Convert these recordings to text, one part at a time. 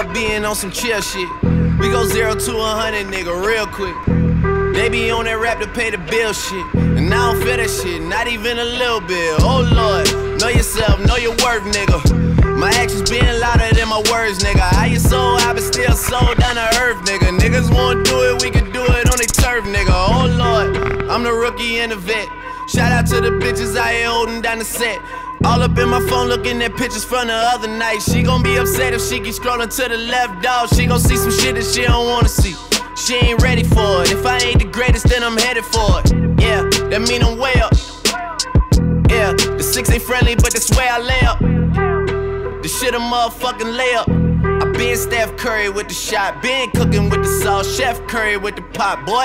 up being on some chill shit. We go 0 to 100, nigga, real quick. They be on that rap to pay the bill shit, and I don't feel that shit, not even a little bit. Oh Lord, know yourself, know your worth, nigga. My actions being louder than my words, nigga. How you sold, I been still sold down to earth, nigga. Niggas wanna do it, we can do it on their turf, nigga. Oh Lord, I'm the rookie and the vet. Shout out to the bitches out here holding down the set. All up in my phone looking at pictures from the other night. She gon' be upset if she keep scrolling to the left, dog. She gon' see some shit that she don't wanna see. She ain't ready for it. If I ain't the greatest, then I'm headed for it. Yeah, that mean I'm way up. Yeah, the 6 ain't friendly, but that's where I lay up. The shit a motherfucking layup. I been Steph Curry with the shot, been cooking with the sauce, Chef Curry with the pot, boy.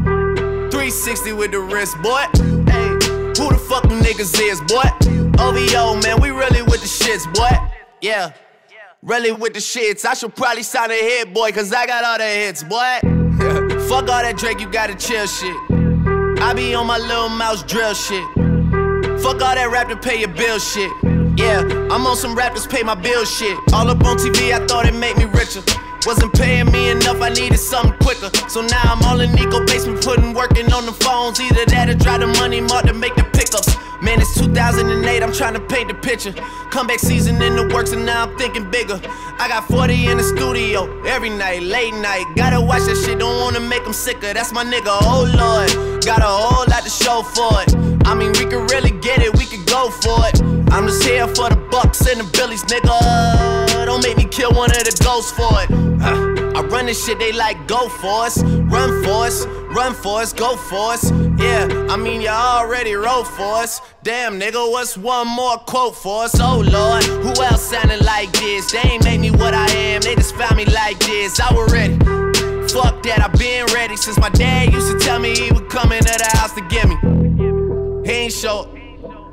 360 with the wrist, boy. Hey, who the fuck them niggas is, boy? OVO, man, we really with the shits, boy. Yeah, really with the shits. I should probably sign a hit, boy, cause I got all the hits, boy. Fuck all that Drake, you gotta chill shit. I be on my little mouse drill shit. Fuck all that rap to pay your bill shit. Yeah, I'm on some rappers pay my bill shit. All up on TV, I thought it made me richer. Wasn't paying me enough, I needed something quicker. So now I'm all in Nico basement, working on the phones. Either that or try the money mark to make the pickups. Man, it's 2008, I'm trying to paint the picture. Comeback season in the works and now I'm thinking bigger. I got 40 in the studio, every night, late night. Gotta watch that shit, don't wanna make them sicker. That's my nigga, oh Lord. Got a whole lot to show for it. I mean, we could really get it, we could go for it. I'm just here for the bucks and the billies, nigga. Don't make me kill one of the ghosts for it. I run this shit, they like go for us. Run for us, run for us, go for us. Yeah, I mean you already wrote for us. Damn nigga, what's one more quote for us? Oh Lord, who else sounded like this? They ain't made me what I am, they just found me like this. I was ready, fuck that, I been ready. Since my dad used to tell me he would come into the house to get me. He ain't show up.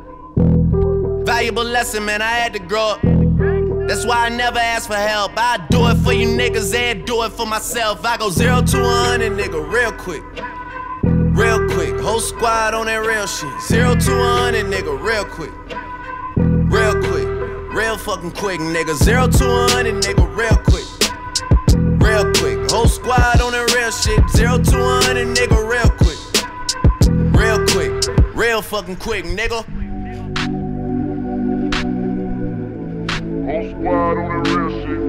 Valuable lesson, man, I had to grow up. That's why I never ask for help. I do it for you niggas and do it for myself. I go 0 to 100, nigga, real quick. Real quick, whole squad on that real shit. 0 to 100, nigga, real quick. Real quick, real fucking quick, nigga. 0 to 100, nigga, real quick. Real quick, whole squad on that real shit. 0 to 100, nigga, real quick. Real quick, real fucking quick, nigga. Whole squad on that real shit.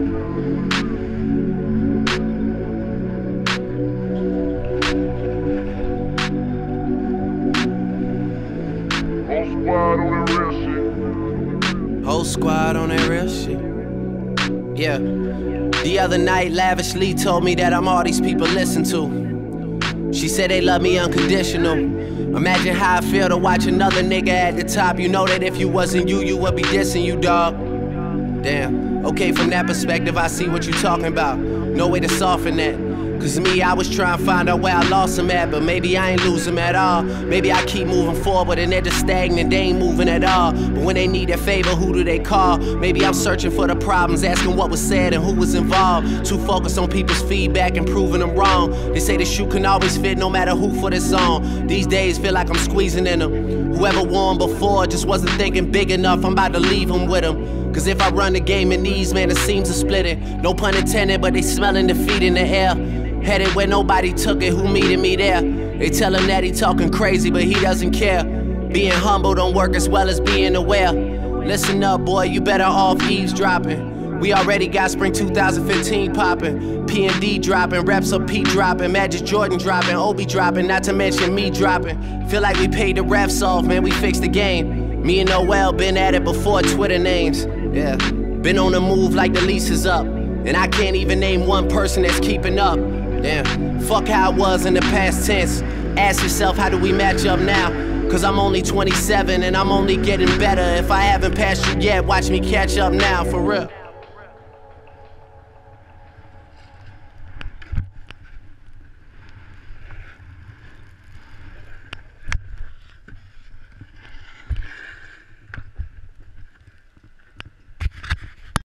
Whole squad on that real shit. Yeah. The other night, lavishly told me that I'm all these people listen to. She said they love me unconditional. Imagine how I feel to watch another nigga at the top. You know that if you wasn't you, you would be dissing you, dog. Damn. Okay, from that perspective, I see what you talking about. No way to soften that. Cause me, I was trying to find out where I lost him at, but maybe I ain't lose him at all. Maybe I keep moving forward and they're just stagnant, they ain't moving at all. But when they need a favor, who do they call? Maybe I'm searching for the problems, asking what was said and who was involved. Too focused on people's feedback and proving them wrong. They say the shoe can always fit no matter who for the song. These days feel like I'm squeezing in them. Whoever won before just wasn't thinking big enough, I'm about to leave them with them. Cause if I run the game in these, man, the seams are splitting. No pun intended, but they smelling defeat in the air. Headed where nobody took it, who meeted me there? They tell him that he talking crazy, but he doesn't care. Being humble don't work as well as being aware. Listen up, boy, you better off eavesdropping. We already got spring 2015 popping. P&D dropping, reps up P dropping, Magic Jordan dropping, Obi dropping, not to mention me dropping. Feel like we paid the refs off, man, we fixed the game. Me and Noel been at it before Twitter names. Yeah, been on the move like the lease is up. And I can't even name one person that's keeping up. Damn, fuck how it was in the past tense. Ask yourself, how do we match up now? Cause I'm only 27 and I'm only getting better. If I haven't passed you yet, watch me catch up now, for real.